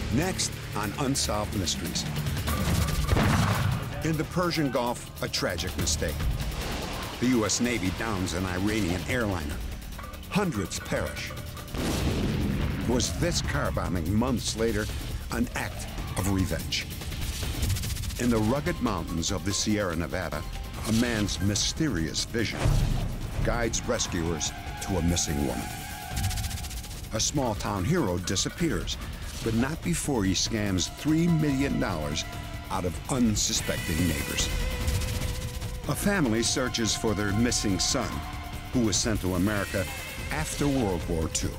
Next on Unsolved Mysteries. In the Persian Gulf, a tragic mistake. The U.S. Navy downs an Iranian airliner. Hundreds perish. Was this car bombing months later an act of revenge? In the rugged mountains of the Sierra Nevada, a man's mysterious vision guides rescuers to a missing woman. A small-town hero disappears, but not before he scams $3 million out of unsuspecting neighbors. A family searches for their missing son, who was sent to America after World War II.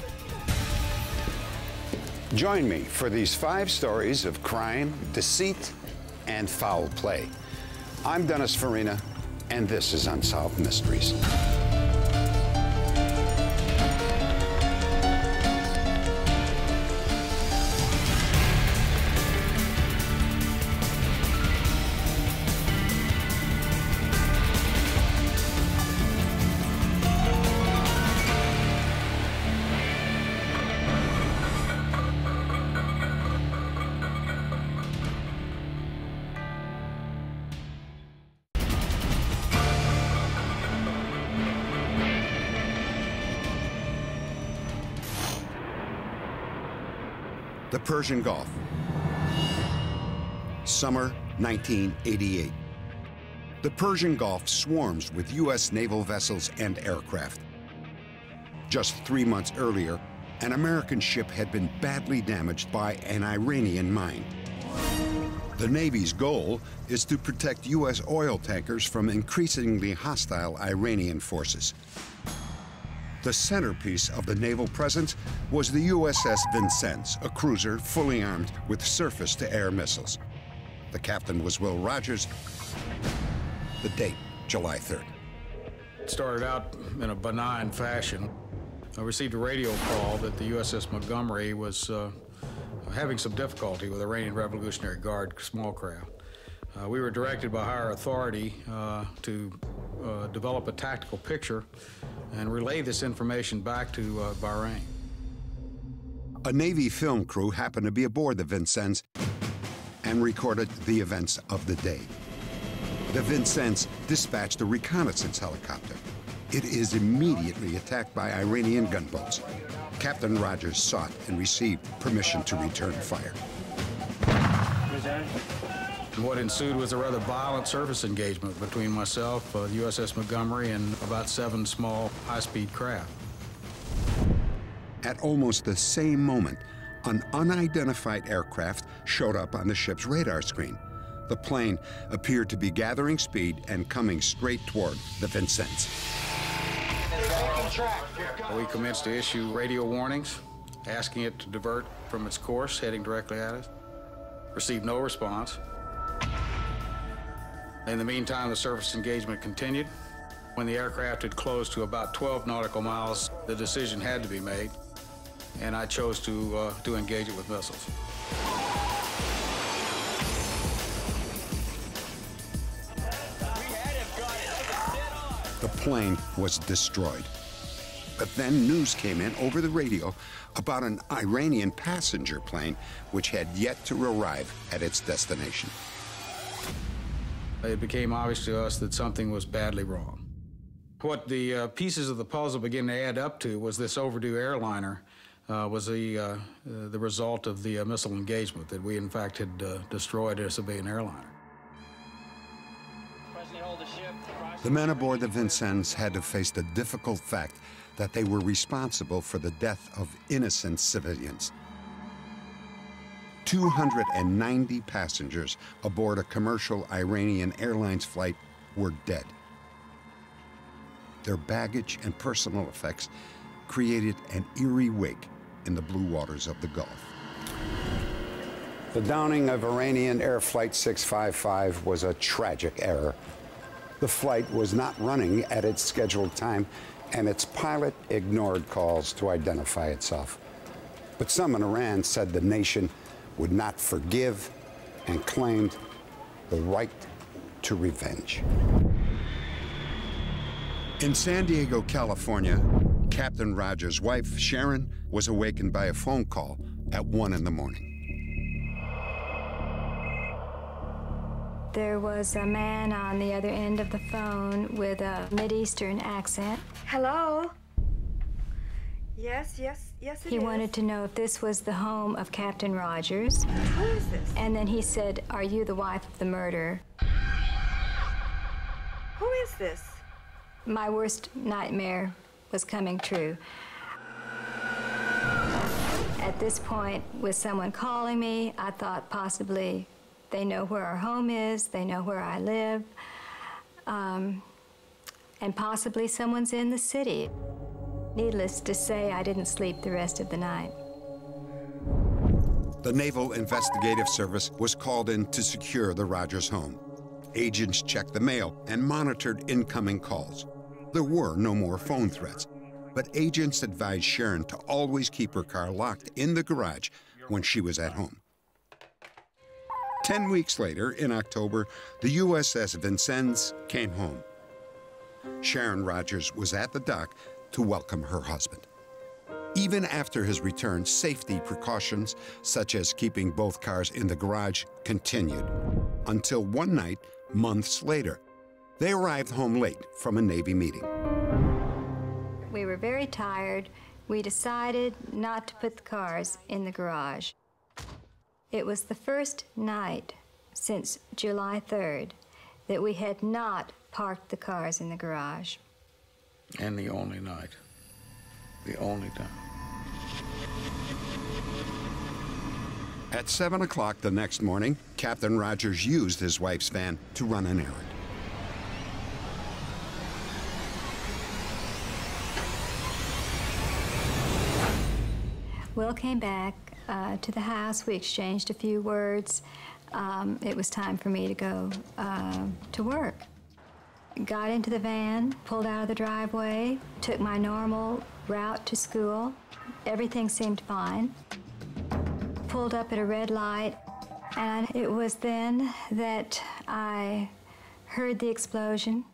Join me for these 5 stories of crime, deceit, and foul play. I'm Dennis Farina, and this is Unsolved Mysteries. The Persian Gulf. Summer 1988. The Persian Gulf swarms with U.S. naval vessels and aircraft. Just 3 months earlier, an American ship had been badly damaged by an Iranian mine. The Navy's goal is to protect U.S. oil tankers from increasingly hostile Iranian forces. The centerpiece of the naval presence was the USS Vincennes, a cruiser fully armed with surface-to-air missiles. The captain was Will Rogers. The date, July 3rd. It started out in a benign fashion. I received a radio call that the USS Montgomery was having some difficulty with Iranian Revolutionary Guard small craft. We were directed by higher authority to develop a tactical picture and relay this information back to Bahrain. A Navy film crew happened to be aboard the Vincennes and recorded the events of the day. The Vincennes dispatched a reconnaissance helicopter. It is immediately attacked by Iranian gunboats. Captain Rogers sought and received permission to return fire. What ensued was a rather violent surface engagement between myself, the USS Montgomery, and about 7 small high-speed craft. At almost the same moment, an unidentified aircraft showed up on the ship's radar screen. The plane appeared to be gathering speed and coming straight toward the Vincennes. We commenced to issue radio warnings, asking it to divert from its course, heading directly at us. Received no response. In the meantime, the surface engagement continued. When the aircraft had closed to about 12 nautical miles, the decision had to be made, and I chose to engage it with missiles. The plane was destroyed. But then news came in over the radio about an Iranian passenger plane which had yet to arrive at its destination. It became obvious to us that something was badly wrong. What the pieces of the puzzle began to add up to was this overdue airliner was the result of the missile engagement that we, in fact, had destroyed a civilian airliner. The men aboard the Vincennes had to face the difficult fact that they were responsible for the death of innocent civilians. 290 passengers aboard a commercial Iranian Airlines flight were dead. Their baggage and personal effects created an eerie wake in the blue waters of the Gulf. The downing of Iranian Air Flight 655 was a tragic error. The flight was not running at its scheduled time, and its pilot ignored calls to identify itself. But some in Iran said the nation would not forgive and claimed the right to revenge. In San Diego, California, Captain Rogers' wife, Sharon, was awakened by a phone call at 1 in the morning. There was a man on the other end of the phone with a Mideastern accent. Hello? Yes, it is. He wanted to know if this was the home of Captain Rogers. Who is this? And then he said, "Are you the wife of the murderer?" Who is this? My worst nightmare was coming true. At this point, with someone calling me, I thought possibly they know where our home is, they know where I live, and possibly someone's in the city. Needless to say, I didn't sleep the rest of the night. The Naval Investigative Service was called in to secure the Rogers home. Agents checked the mail and monitored incoming calls. There were no more phone threats, but agents advised Sharon to always keep her car locked in the garage when she was at home. 10 weeks later, in October, the USS Vincennes came home. Sharon Rogers was at the dock to welcome her husband. Even after his return, safety precautions, such as keeping both cars in the garage, continued. Until one night, months later, they arrived home late from a Navy meeting. We were very tired. We decided not to put the cars in the garage. It was the first night since July 3rd that we had not parked the cars in the garage. And the only night. The only time. At 7 o'clock the next morning, Captain Rogers used his wife's van to run an errand. Will came back to the house. We exchanged a few words. It was time for me to go to work. Got into the van, pulled out of the driveway, took my normal route to school. Everything seemed fine. Pulled up at a red light, and it was then that I heard the explosion.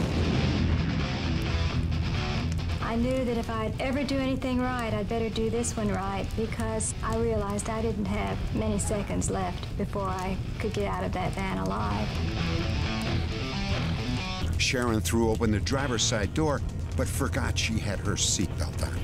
I knew that if I'd ever do anything right, I'd better do this one right, because I realized I didn't have many seconds left before I could get out of that van alive. Sharon threw open the driver's side door, but forgot she had her seatbelt on.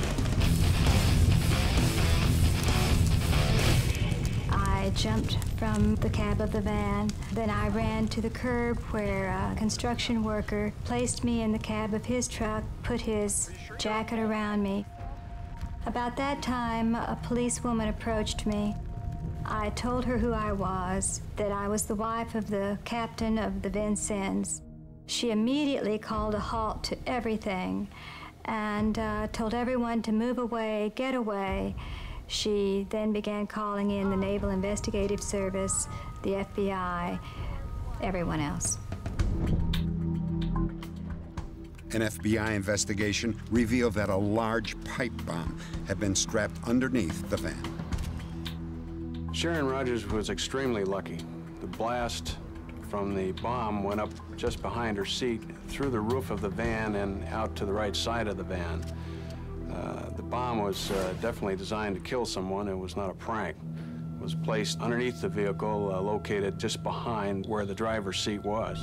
I jumped from the cab of the van. Then I ran to the curb where a construction worker placed me in the cab of his truck, put his jacket around me. About that time, a policewoman approached me. I told her who I was, that I was the wife of the captain of the Vincennes. She immediately called a halt to everything and told everyone to move away, get away. She then began calling in the Naval Investigative Service, the FBI, everyone else. An FBI investigation revealed that a large pipe bomb had been strapped underneath the van. Sharon Rogers was extremely lucky. The blast from the bomb went up just behind her seat, through the roof of the van and out to the right side of the van. The bomb was definitely designed to kill someone. It was not a prank. It was placed underneath the vehicle, located just behind where the driver's seat was.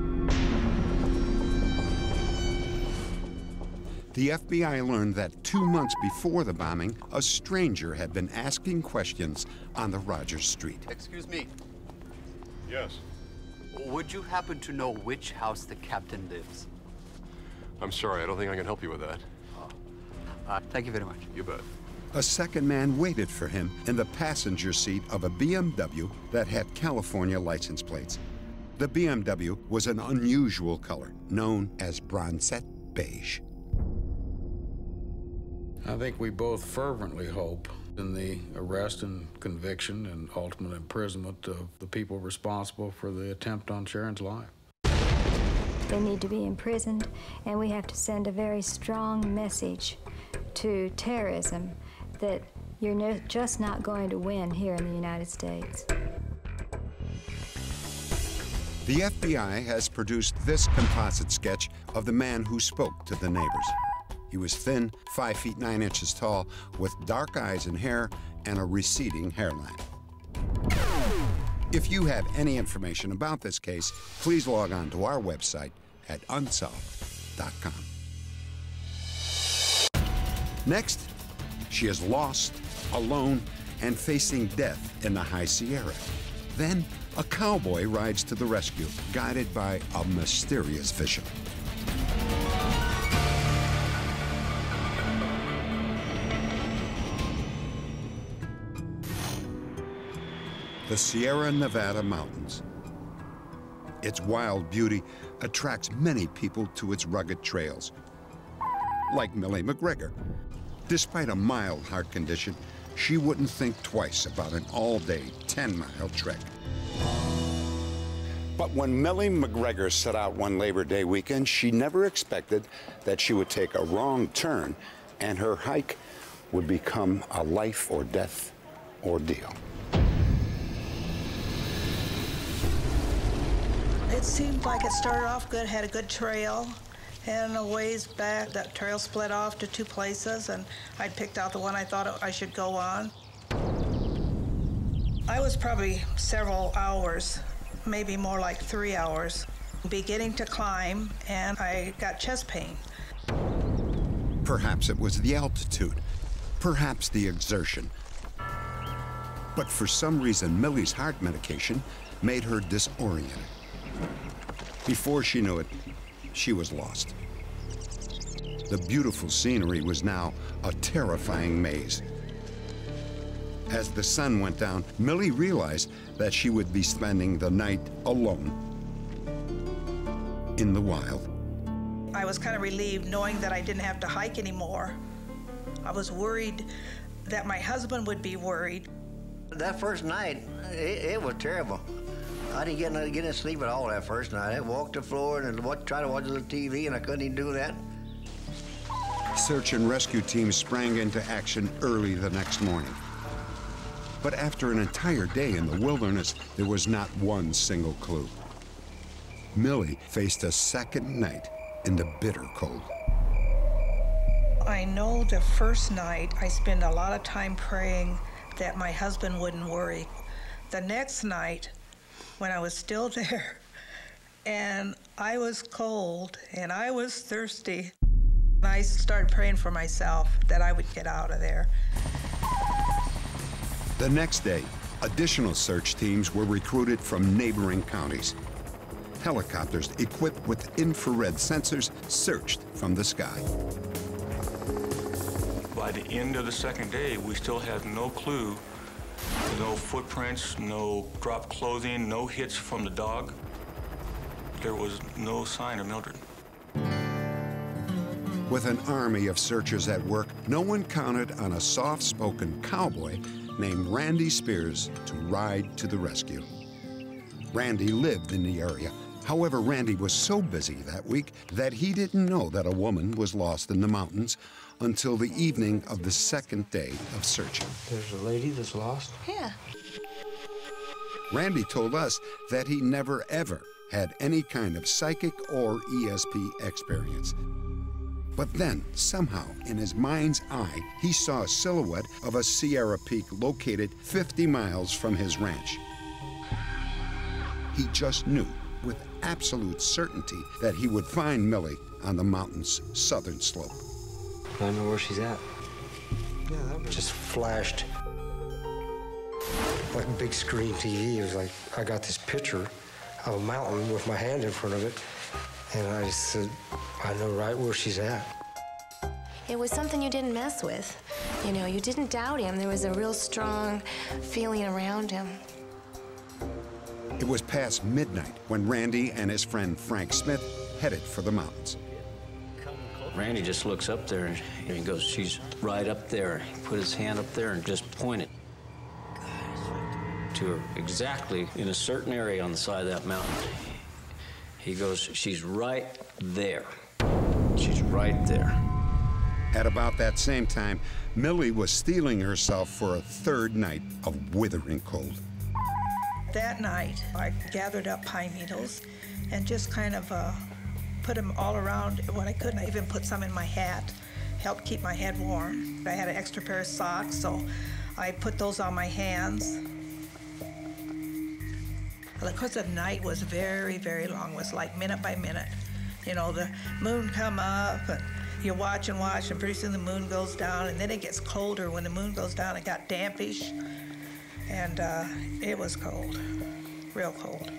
The FBI learned that 2 months before the bombing, a stranger had been asking questions on the Rogers Street. Excuse me. Yes. Would you happen to know which house the captain lives? I'm sorry, I don't think I can help you with that. Thank you very much. You bet. A second man waited for him in the passenger seat of a BMW that had California license plates. The BMW was an unusual color, known as bronzette beige. I think we both fervently hope in the arrest and conviction and ultimate imprisonment of the people responsible for the attempt on Sharon's life. They need to be imprisoned, and we have to send a very strong message to terrorism that you're just not going to win here in the United States. The FBI has produced this composite sketch of the man who spoke to the neighbors. He was thin, 5 feet 9 inches tall, with dark eyes and hair and a receding hairline. If you have any information about this case, please log on to our website at unsolved.com. Next, she is lost, alone, and facing death in the High Sierra. Then, a cowboy rides to the rescue, guided by a mysterious vision. The Sierra Nevada mountains. Its wild beauty attracts many people to its rugged trails, like Millie McGregor. Despite a mild heart condition, she wouldn't think twice about an all-day, 10-mile trek. But when Millie McGregor set out one Labor Day weekend, she never expected that she would take a wrong turn and her hike would become a life or death ordeal. It seemed like it started off good, had a good trail, and a ways back, that trail split off to two places, and I picked out the one I thought I should go on. I was probably several hours, maybe more like 3 hours, beginning to climb, and I got chest pain. Perhaps it was the altitude, perhaps the exertion. But for some reason, Millie's heart medication made her disoriented. Before she knew it, she was lost. The beautiful scenery was now a terrifying maze. As the sun went down, Millie realized that she would be spending the night alone in the wild. I was kind of relieved knowing that I didn't have to hike anymore. I was worried that my husband would be worried. That first night, it was terrible. I didn't get any sleep at all that first night. I walked the floor and tried to watch the TV, and I couldn't even do that. Search and rescue teams sprang into action early the next morning. But after an entire day in the wilderness, there was not one single clue. Millie faced a second night in the bitter cold. I know the first night I spent a lot of time praying that my husband wouldn't worry. The next night, when I was still there, and I was cold, and I was thirsty, I started praying for myself that I would get out of there. The next day, additional search teams were recruited from neighboring counties. Helicopters equipped with infrared sensors searched from the sky. By the end of the second day, we still had no clue. No footprints, no dropped clothing, no hits from the dog. There was no sign of Mildred. With an army of searchers at work, no one counted on a soft-spoken cowboy named Randy Spears to ride to the rescue. Randy lived in the area. However, Randy was so busy that week that he didn't know that a woman was lost in the mountains until the evening of the second day of searching. There's a lady that's lost? Yeah. Randy told us that he never, ever had any kind of psychic or ESP experience. But then, somehow, in his mind's eye, he saw a silhouette of a Sierra peak located 50 miles from his ranch. He just knew with absolute certainty that he would find Millie on the mountain's southern slope. I know where she's at. Yeah, that just flashed like a big screen TV. It was like I got this picture of a mountain with my hand in front of it, and I just said, I know right where she's at. It was something you didn't mess with. You know, you didn't doubt him. There was a real strong feeling around him. It was past midnight when Randy and his friend Frank Smith headed for the mountains. Randy just looks up there and he goes, she's right up there. He put his hand up there and just pointed to her exactly in a certain area on the side of that mountain. He goes, she's right there. She's right there. At about that same time, Millie was steeling herself for a third night of withering cold. That night, I gathered up pine needles and just kind of put them all around what I could. I even put some in my hat, helped keep my head warm. I had an extra pair of socks, so I put those on my hands. Because the night was very, very long. It was like minute by minute. You know, the moon come up, and you watch and watch, and pretty soon the moon goes down, and then it gets colder. When the moon goes down, it got dampish, and it was cold, real cold.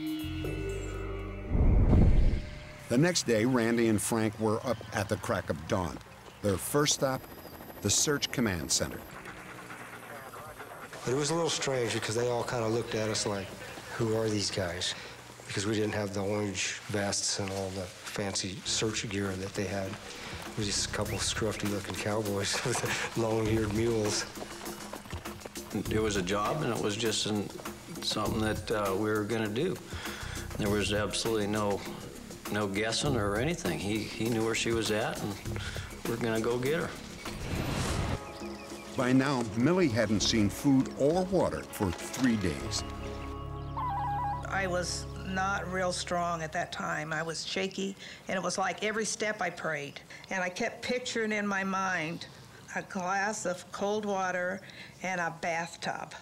The next day, Randy and Frank were up at the crack of dawn. Their first stop, the Search Command Center. But it was a little strange because they all kind of looked at us like, who are these guys? Because we didn't have the orange vests and all the fancy search gear that they had. It was just a couple of scruffy-looking cowboys with long-eared mules. It was a job, and it was just something that we were going to do. There was absolutely no guessing or anything. He knew where she was at, and we're going to go get her. By now, Millie hadn't seen food or water for 3 days. I was not real strong at that time. I was shaky, and it was like every step I prayed. And I kept picturing in my mind a glass of cold water and a bathtub.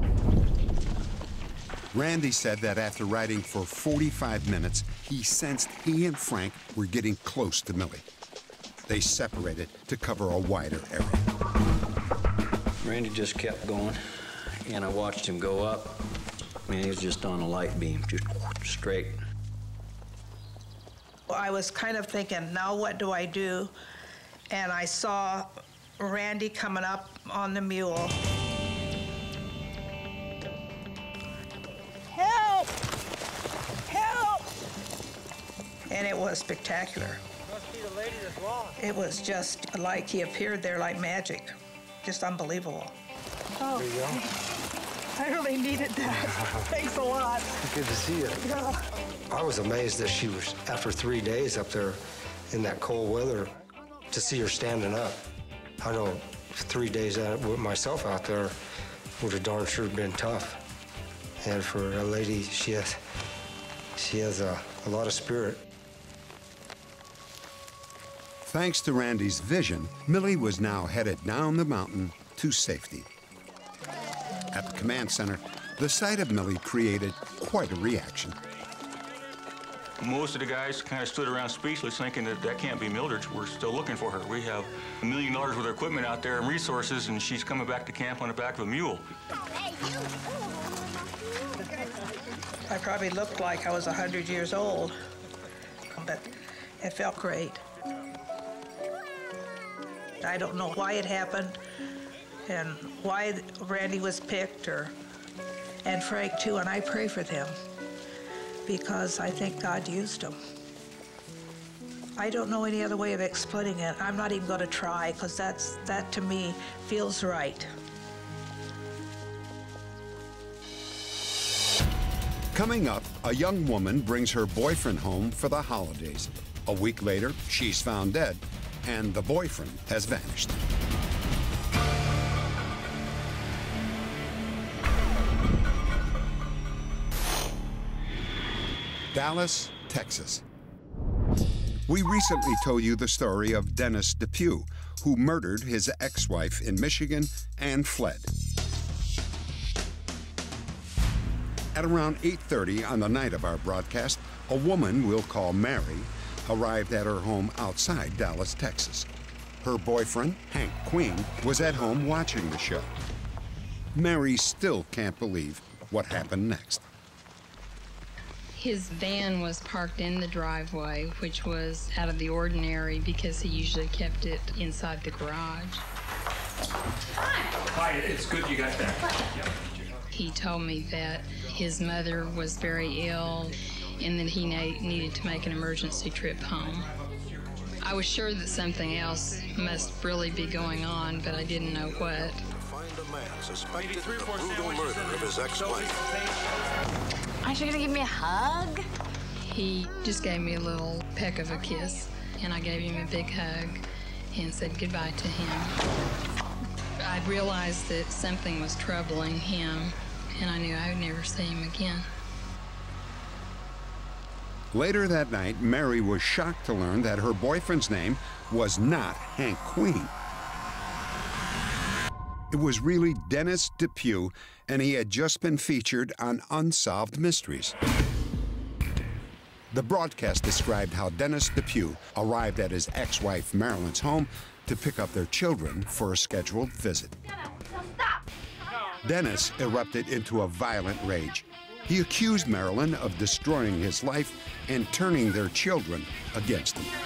Randy said that after riding for 45 minutes, he sensed he and Frank were getting close to Millie. They separated to cover a wider area. Randy just kept going, and I watched him go up. I mean, he was just on a light beam, just straight. I was kind of thinking, now what do I do? And I saw Randy coming up on the mule. Help! Help! And it was spectacular. Must be the lady that's lost. It was just like he appeared there like magic. Just unbelievable. Oh, there you go. I really needed that. Thanks a lot. Good to see you. Yeah. I was amazed that she was, after 3 days up there in that cold weather, to see her standing up. I know 3 days with myself out there would have darn sure been tough. And for a lady, she has a lot of spirit. Thanks to Randy's vision, Millie was now headed down the mountain to safety. At the command center, the sight of Millie created quite a reaction. Most of the guys kind of stood around speechless, thinking that can't be Mildred. We're still looking for her. We have $1 million worth of equipment out there and resources, and she's coming back to camp on the back of a mule. I probably looked like I was 100 years old, but it felt great. I don't know why it happened and why Randy was picked, and Frank too, and I pray for them because I think God used them. I don't know any other way of explaining it. I'm not even going to try because that to me feels right. Coming up, a young woman brings her boyfriend home for the holidays. A week later, she's found dead, and the boyfriend has vanished. Dallas, Texas. We recently told you the story of Dennis Depew, who murdered his ex-wife in Michigan and fled. At around 8:30 on the night of our broadcast, a woman we'll call Mary arrived at her home outside Dallas, Texas. Her boyfriend, Hank Queen, was at home watching the show. Mary still can't believe what happened next. His van was parked in the driveway, which was out of the ordinary because he usually kept it inside the garage. Hi, it's good you got that. He told me that his mother was very ill and that he needed to make an emergency trip home. I was sure that something else must really be going on, but I didn't know what. Find a man suspected of the brutal murder of his ex-wife. Aren't you gonna give me a hug? He just gave me a little peck of a kiss, and I gave him a big hug and said goodbye to him. I realized that something was troubling him, and I knew I would never see him again. Later that night, Mary was shocked to learn that her boyfriend's name was not Hank Queen. It was really Dennis Depew, and he had just been featured on Unsolved Mysteries. The broadcast described how Dennis Depew arrived at his ex-wife Marilyn's home to pick up their children for a scheduled visit. Dennis erupted into a violent rage. He accused Marilyn of destroying his life and turning their children against him.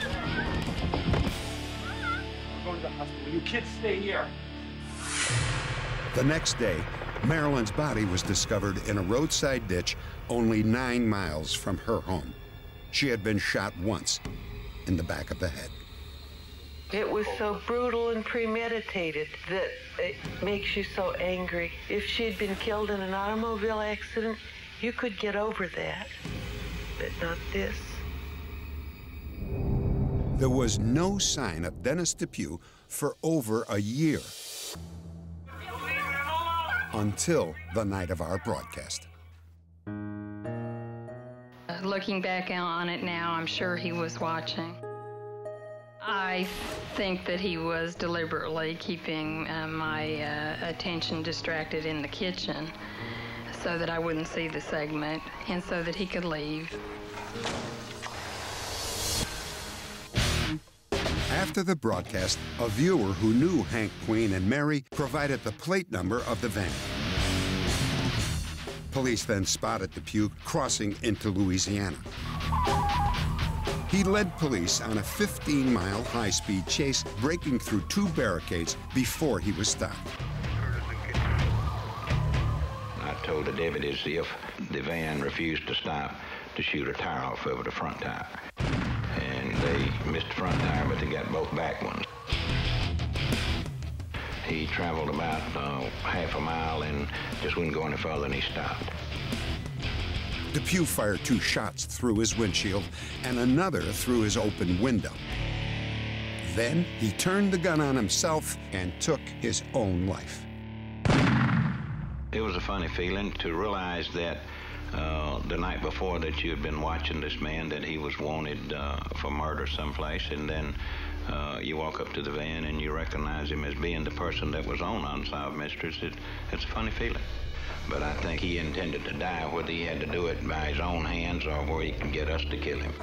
We're going to the hospital. You kids stay here. The next day, Marilyn's body was discovered in a roadside ditch only 9 miles from her home. She had been shot once in the back of the head. It was so brutal and premeditated that it makes you so angry. If she'd been killed in an automobile accident, you could get over that, but not this. There was no sign of Dennis Depew for over a year. Until the night of our broadcast. Looking back on it now, I'm sure he was watching. I think that he was deliberately keeping my attention distracted in the kitchen so that I wouldn't see the segment and so that he could leave. After the broadcast, a viewer who knew Hank Queen and Mary provided the plate number of the van. Police then spotted Depew crossing into Louisiana. He led police on a 15-mile high-speed chase, breaking through 2 barricades before he was stopped. I told the deputies if the van refused to stop, to shoot a tire off of it, a front tire. And they missed the front tire, but they got both back ones. He traveled about half a mile and just wouldn't go any further, and he stopped. Depew fired 2 shots through his windshield and another through his open window. Then he turned the gun on himself and took his own life. It was a funny feeling to realize that the night before that you had been watching this man, that he was wanted for murder someplace, and then you walk up to the van and you recognize him as being the person that was on Unsolved Mysteries. It's a funny feeling. But I think he intended to die, whether he had to do it by his own hands or where he could get us to kill him.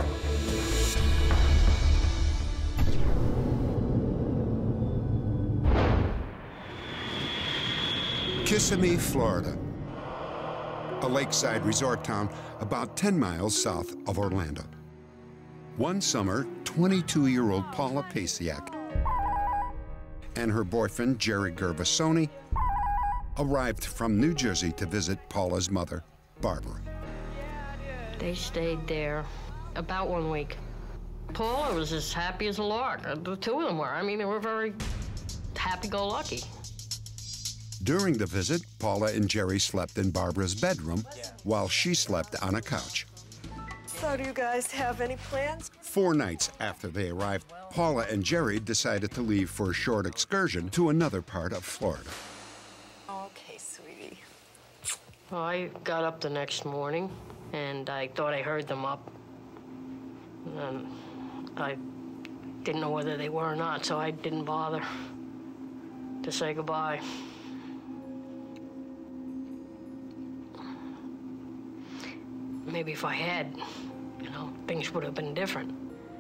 Kissimmee, Florida, a lakeside resort town about 10 miles south of Orlando. One summer, 22-year-old Paula Pasiak and her boyfriend, Jerry Gervasoni, arrived from New Jersey to visit Paula's mother, Barbara. They stayed there about 1 week. Paula was as happy as a lark. The 2 of them were. I mean, they were very happy-go-lucky. During the visit, Paula and Jerry slept in Barbara's bedroom while she slept on a couch. So do you guys have any plans? 4 nights after they arrived, Paula and Jerry decided to leave for a short excursion to another part of Florida. Okay, sweetie. Well, I got up the next morning, and I thought I heard them up. And I didn't know whether they were or not, so I didn't bother to say goodbye. Maybe if I had, you know, things would have been different.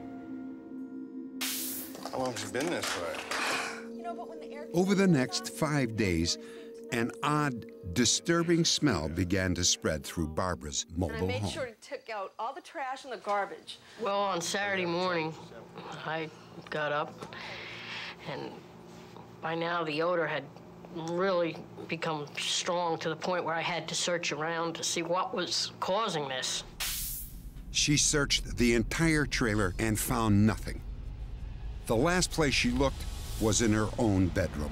How long have you been this way? Over the next 5 days, an odd, disturbing smell began to spread through Barbara's mobile And I made home. sure to take out all the trash and the garbage. Well, on Saturday morning, I got up, and by now the odor had really become strong to the point where I had to search around to see what was causing this. She searched the entire trailer and found nothing. The last place she looked was in her own bedroom.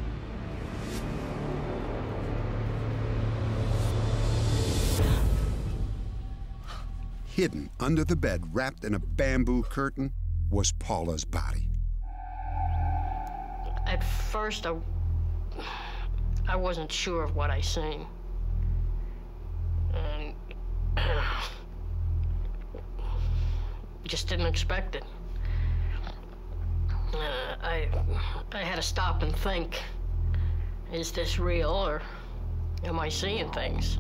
Hidden under the bed, wrapped in a bamboo curtain, was Paula's body. At first, I wasn't sure of what I seen. And just didn't expect it. I had to stop and think is this real or am I seeing things?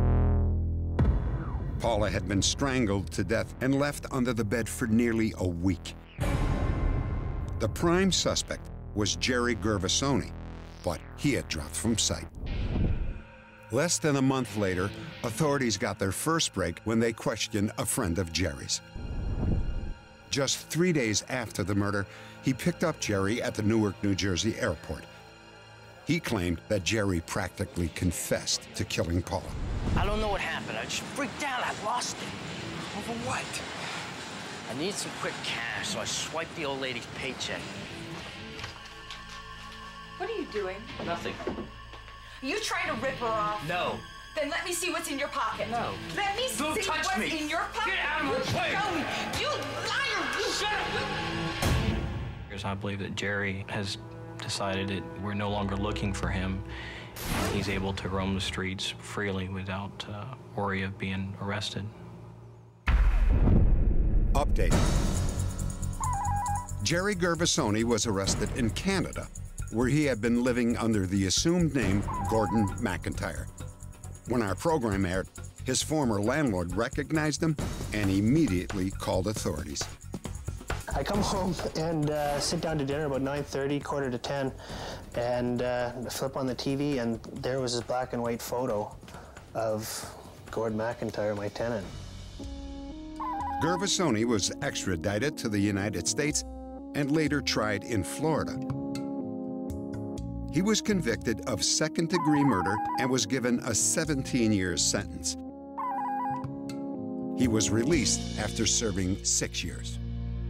Paula had been strangled to death and left under the bed for nearly a week. The prime suspect was Jerry Gervasoni, but he had dropped from sight. Less than a month later, authorities got their first break when they questioned a friend of Jerry's. Just 3 days after the murder, he picked up Jerry at the Newark, New Jersey airport. He claimed that Jerry practically confessed to killing Paula. I don't know what happened. I just freaked out. I lost it. Over what? I needed some quick cash, so I swiped the old lady's paycheck. What are you doing? Nothing. You trying to rip her off? No. Then let me see what's in your pocket. No. Let me see what's in your pocket. Get out of my way. Show me. You liar. You shut up. I believe that Jerry has decided that we're no longer looking for him. He's able to roam the streets freely without worry of being arrested. Update. Jerry Gervasoni was arrested in Canada, where he had been living under the assumed name Gordon McIntyre. When our program aired, his former landlord recognized him and immediately called authorities. I come home and sit down to dinner about 9:30, quarter to 10, and flip on the TV, and there was this black and white photo of Gordon McIntyre, my tenant. Gervasoni was extradited to the United States and later tried in Florida. He was convicted of second-degree murder and was given a 17-year sentence. He was released after serving 6 years.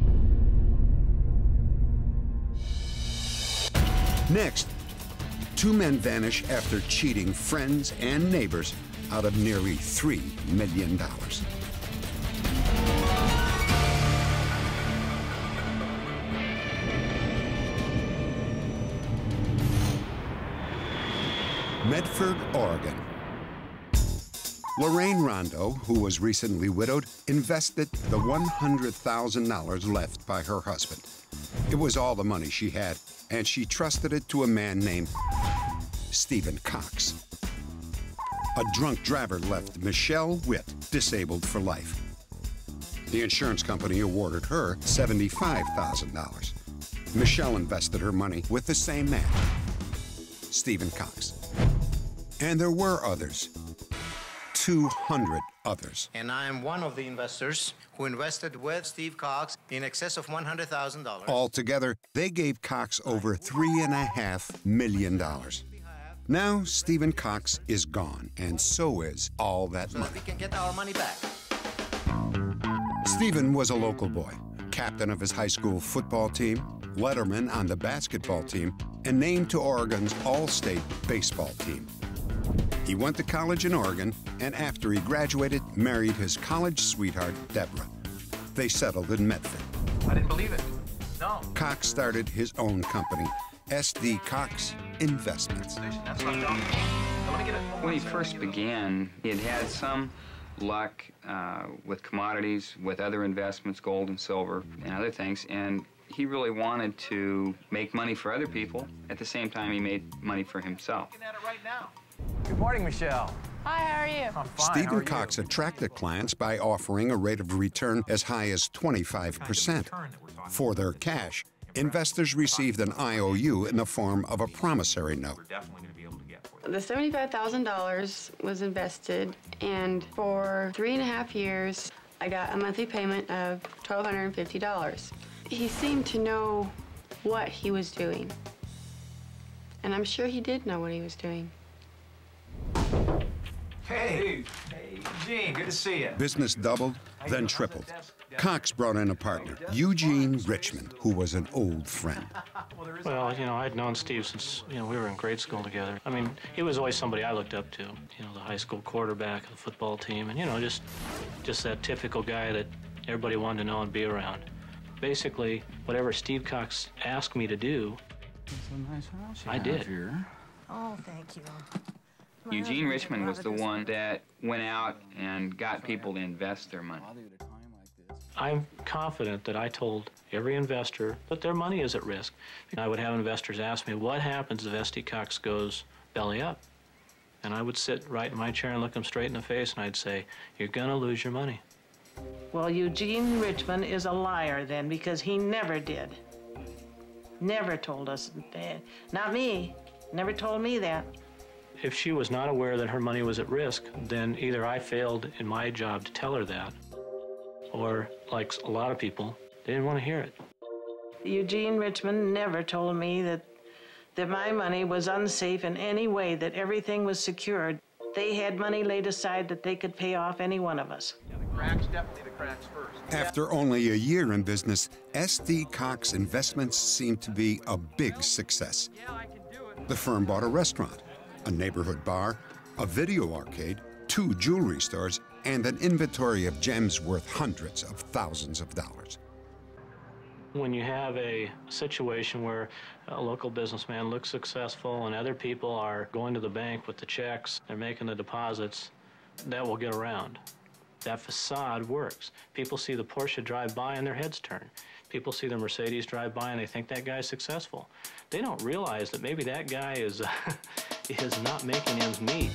Next, two men vanish after cheating friends and neighbors out of nearly $3 million. Medford, Oregon. Lorraine Rondo, who was recently widowed, invested the $100,000 left by her husband. It was all the money she had, and she trusted it to a man named Stephen Cox. A drunk driver left Michelle Witt disabled for life. The insurance company awarded her $75,000. Michelle invested her money with the same man, Stephen Cox. And there were others, 200 others. And I am one of the investors who invested with Steve Cox in excess of $100,000. Altogether, they gave Cox over $3.5 million. Now, Stephen Cox is gone, and so is all that money. So that we can get our money back. Stephen was a local boy, captain of his high school football team, letterman on the basketball team, and named to Oregon's all-state baseball team. He went to college in Oregon, and after he graduated, married his college sweetheart, Deborah. They settled in Medford. I didn't believe it. No. Cox started his own company, SD Cox Investments. That's what I'm talking about. Let me get it. When he first began, he had had some luck with commodities, with other investments, gold and silver and other things, and he really wanted to make money for other people. At the same time, he made money for himself. Looking at it right now. Good morning, Michelle. Hi, how are you? I'm fine. Stephen Cox attracted clients by offering a rate of return as high as 25%. For their cash, investors received an IOU in the form of a promissory note. The $75,000 was invested, and for 3.5 years, I got a monthly payment of $1,250. He seemed to know what he was doing, and I'm sure he did know what he was doing. Hey. Hey, Gene, good to see you. Business doubled, then tripled. Cox brought in a partner, Eugene Richmond, who was an old friend. Well, you know, I'd known Steve since, you know, we were in grade school together. I mean, he was always somebody I looked up to. You know, the high school quarterback of the football team, and, you know, just that typical guy that everybody wanted to know and be around. Basically, whatever Steve Cox asked me to do, I did. Oh, thank you. Eugene Richmond was the one that went out and got people to invest their money. I'm confident that I told every investor that their money is at risk. And I would have investors ask me, what happens if S.D. Cox goes belly up? And I would sit right in my chair and look them straight in the face, and I'd say, you're going to lose your money. Well, Eugene Richmond is a liar then, because he never did. Never told us. Not me. Never told me that. If she was not aware that her money was at risk, then either I failed in my job to tell her that, or, like a lot of people, they didn't want to hear it. Eugene Richmond never told me that my money was unsafe in any way, that everything was secured. They had money laid aside that they could pay off any one of us. Yeah, the cracks, definitely the cracks first. After only a year in business, S.D. Cox Investments seemed to be a big success. The firm bought a restaurant, a neighborhood bar, a video arcade, 2 jewelry stores, and an inventory of gems worth hundreds of thousands of dollars. When you have a situation where a local businessman looks successful and other people are going to the bank with the checks, they're making the deposits, that will get around. That facade works. People see the Porsche drive by and their heads turn. People see the Mercedes drive by and they think that guy's successful. They don't realize that maybe that guy is not making ends meet.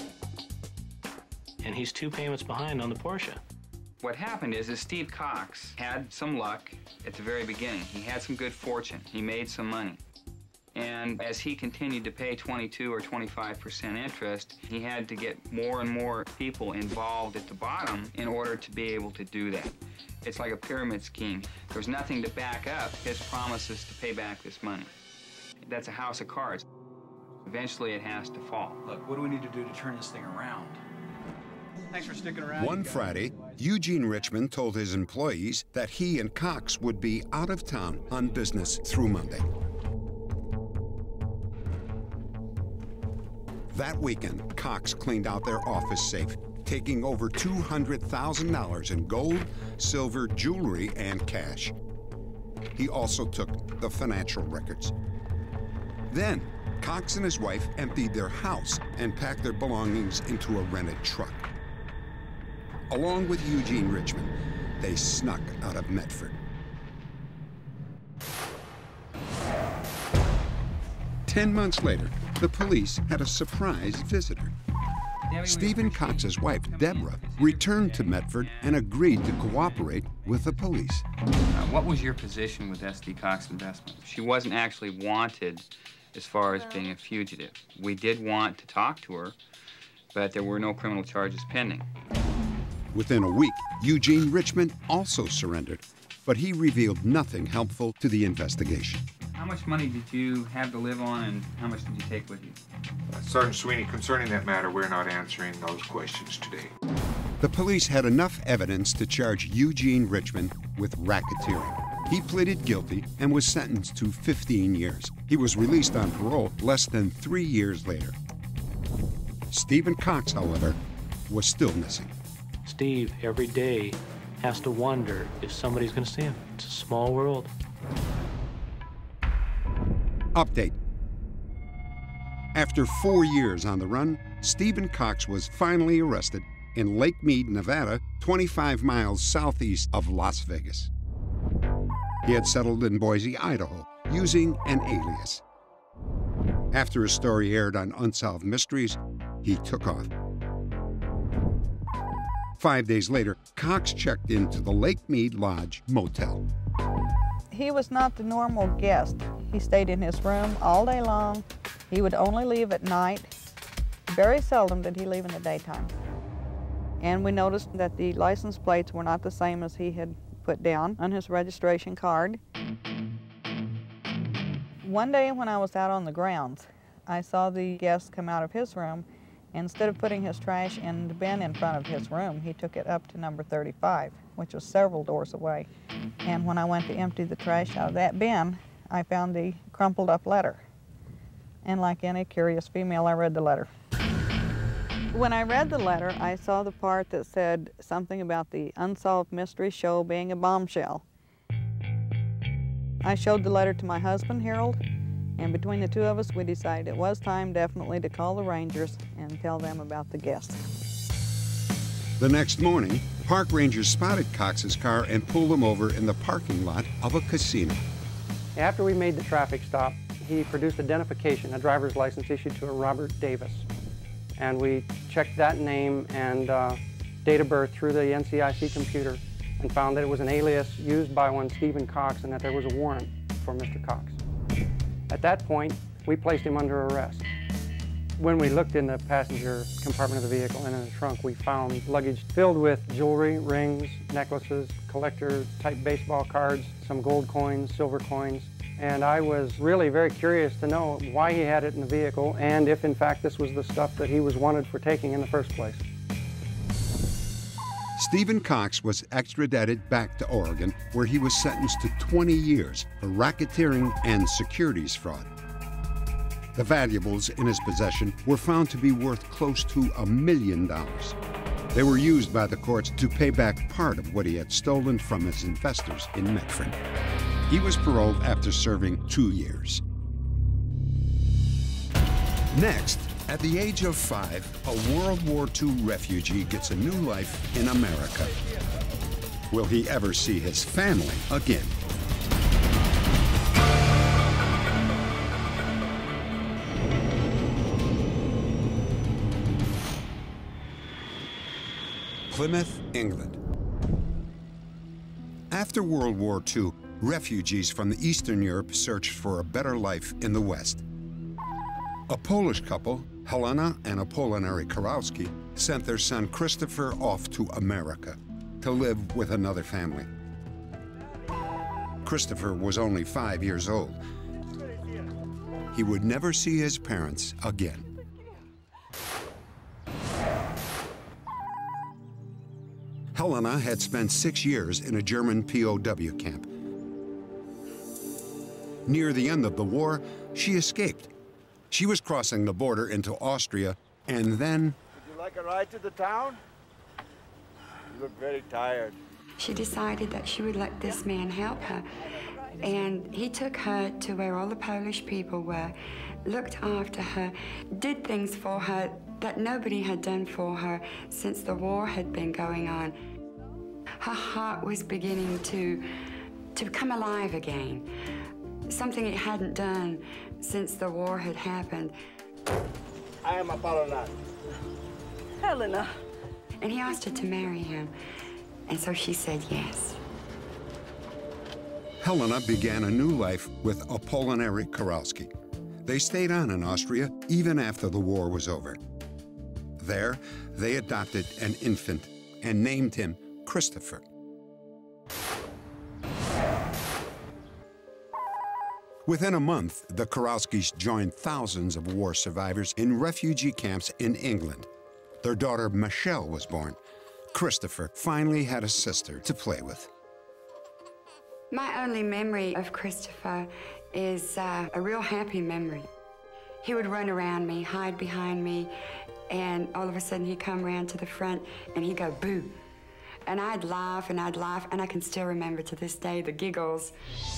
And he's 2 payments behind on the Porsche. What happened is Steve Cox had some luck at the very beginning. He had some good fortune. He made some money. And as he continued to pay 22 or 25% interest, he had to get more and more people involved at the bottom in order to be able to do that. It's like a pyramid scheme. There's nothing to back up his promises to pay back this money. That's a house of cards. Eventually it has to fall. Look, what do we need to do to turn this thing around? Thanks for sticking around. One Friday, Eugene Richmond told his employees that he and Cox would be out of town on business through Monday. That weekend, Cox cleaned out their office safe, taking over $200,000 in gold, silver, jewelry, and cash. He also took the financial records. Then, Cox and his wife emptied their house and packed their belongings into a rented truck. Along with Eugene Richmond, they snuck out of Medford. 10 months later, the police had a surprise visitor. Stephen Cox's wife, Deborah, returned to Medford and agreed to cooperate with the police. What was your position with S.D. Cox Investment? She wasn't actually wanted as far as being a fugitive. We did want to talk to her, but there were no criminal charges pending. Within a week, Eugene Richmond also surrendered, but he revealed nothing helpful to the investigation. How much money did you have to live on, and how much did you take with you? Sergeant Sweeney, concerning that matter, we're not answering those questions today. The police had enough evidence to charge Eugene Richmond with racketeering. He pleaded guilty and was sentenced to 15 years. He was released on parole less than 3 years later. Stephen Cox, however, was still missing. Steve, every day, has to wonder if somebody's going to see him. It's a small world. Update. After 4 years on the run, Stephen Cox was finally arrested in Lake Mead, Nevada, 25 miles southeast of Las Vegas. He had settled in Boise, Idaho, using an alias. After his story aired on Unsolved Mysteries, he took off. 5 days later, Cox checked into the Lake Mead Lodge Motel. He was not the normal guest. He stayed in his room all day long. He would only leave at night. Very seldom did he leave in the daytime. And we noticed that the license plates were not the same as he had put down on his registration card. One day when I was out on the grounds, I saw the guest come out of his room. Instead of putting his trash in the bin in front of his room, he took it up to number 35, which was several doors away. And when I went to empty the trash out of that bin, I found the crumpled up letter. And like any curious female, I read the letter. When I read the letter, I saw the part that said something about the Unsolved Mystery show being a bombshell. I showed the letter to my husband, Harold, and between the two of us, we decided it was time definitely to call the Rangers and tell them about the guest. The next morning, Park rangers spotted Cox's car and pulled him over in the parking lot of a casino. After we made the traffic stop, he produced identification, a driver's license issued to a Robert Davis. And we checked that name and date of birth through the NCIC computer and found that it was an alias used by one Stephen Cox and that there was a warrant for Mr. Cox. At that point, we placed him under arrest. When we looked in the passenger compartment of the vehicle and in the trunk, we found luggage filled with jewelry, rings, necklaces, collector-type baseball cards, some gold coins, silver coins. And I was really very curious to know why he had it in the vehicle and if, in fact, this was the stuff that he was wanted for taking in the first place. Stephen Cox was extradited back to Oregon, where he was sentenced to 20 years for racketeering and securities fraud. The valuables in his possession were found to be worth close to $1 million. They were used by the courts to pay back part of what he had stolen from his investors in Medford. He was paroled after serving 2 years. Next, at the age of 5, a World War II refugee gets a new life in America. Will he ever see his family again? Plymouth, England. After World War II, refugees from Eastern Europe searched for a better life in the West. A Polish couple, Helena and Apolinary Kurowski, sent their son Christopher off to America to live with another family. Christopher was only 5 years old. He would never see his parents again. Helena had spent 6 years in a German POW camp. Near the end of the war, she escaped. She was crossing the border into Austria, and then... Would you like a ride to the town? You look very tired. She decided that she would let this man help her. And he took her to where all the Polish people were, looked after her, did things for her that nobody had done for her since the war had been going on. Her heart was beginning to come alive again, something it hadn't done since the war had happened. I am Apollinaire. Helena. And he asked her to marry him, and so she said yes. Helena began a new life with Apolinary Kurowski. They stayed on in Austria even after the war was over. There, they adopted an infant and named him Christopher. Within a month, the Kurowskis joined thousands of war survivors in refugee camps in England. Their daughter Michelle was born. Christopher finally had a sister to play with. My only memory of Christopher is a real happy memory. He would run around me, hide behind me, and all of a sudden he'd come around to the front and he'd go, boo. And I'd laugh, and I can still remember to this day the giggles.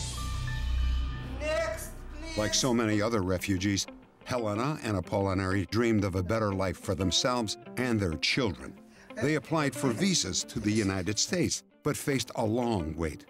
Like so many other refugees, Helena and Apolinary dreamed of a better life for themselves and their children. They applied for visas to the United States, but faced a long wait.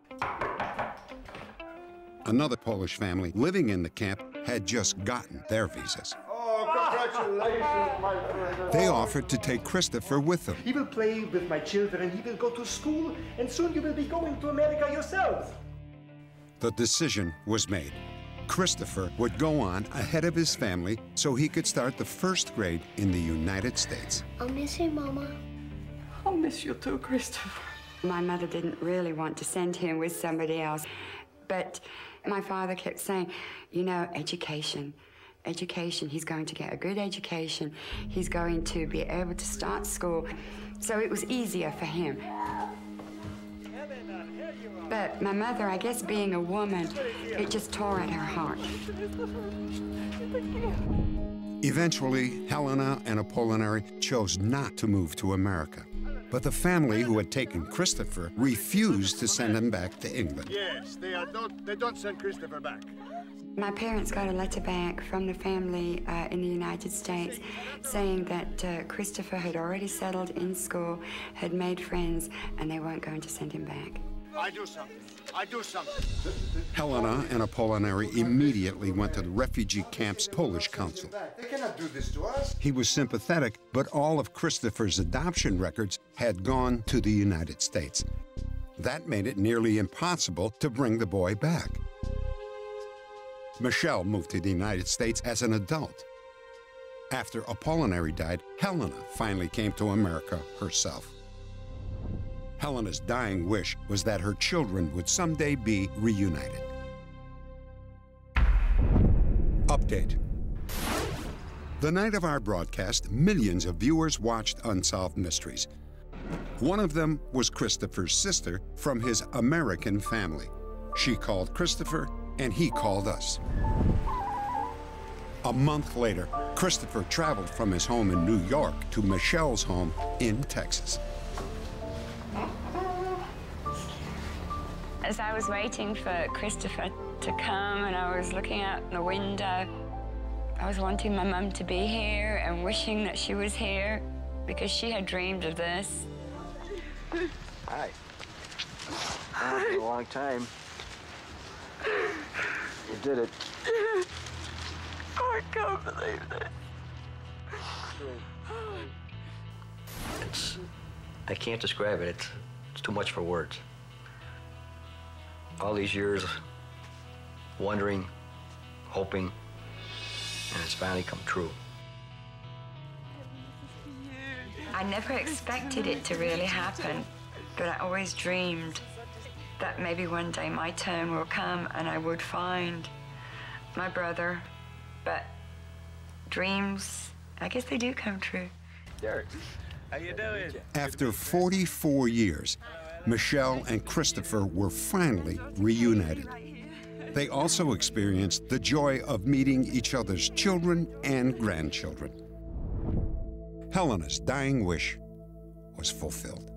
Another Polish family living in the camp had just gotten their visas. Oh, congratulations, my friend. They offered to take Christopher with them. He will play with my children, he will go to school, and soon you will be going to America yourself. The decision was made. Christopher would go on ahead of his family so he could start the first grade in the United States. I'll miss you, Mama. I'll miss you too, Christopher. My mother didn't really want to send him with somebody else, but my father kept saying, you know, education. Education. He's going to get a good education. He's going to be able to start school. So it was easier for him. But my mother, I guess being a woman, it just tore at her heart. Eventually, Helena and Apolinary chose not to move to America. But the family who had taken Christopher refused to send him back to England. Yes, they don't send Christopher back. My parents got a letter back from the family in the United States saying that Christopher had already settled in school, had made friends, and they weren't going to send him back. I do something. I do something. Helena and Apollinaire immediately went to the refugee camp's Polish council. They cannot do this to us. He was sympathetic, but all of Christopher's adoption records had gone to the United States. That made it nearly impossible to bring the boy back. Michelle moved to the United States as an adult. After Apollinaire died, Helena finally came to America herself. Helena's dying wish was that her children would someday be reunited. Update. The night of our broadcast, millions of viewers watched Unsolved Mysteries. One of them was Christopher's sister from his American family. She called Christopher, and he called us. A month later, Christopher traveled from his home in New York to Michelle's home in Texas. As I was waiting for Christopher to come and I was looking out the window, I was wanting my mum to be here and wishing that she was here because she had dreamed of this. Hi. It's been a long time. You did it. I can't believe this. I can't describe it. It's too much for words. All these years wondering, hoping, and it's finally come true. I never expected it to really happen, but I always dreamed that maybe one day my turn will come and I would find my brother. But dreams, I guess they do come true. Derek, how you doing? After 44 years, Michelle and Christopher were finally reunited. They also experienced the joy of meeting each other's children and grandchildren. Helena's dying wish was fulfilled.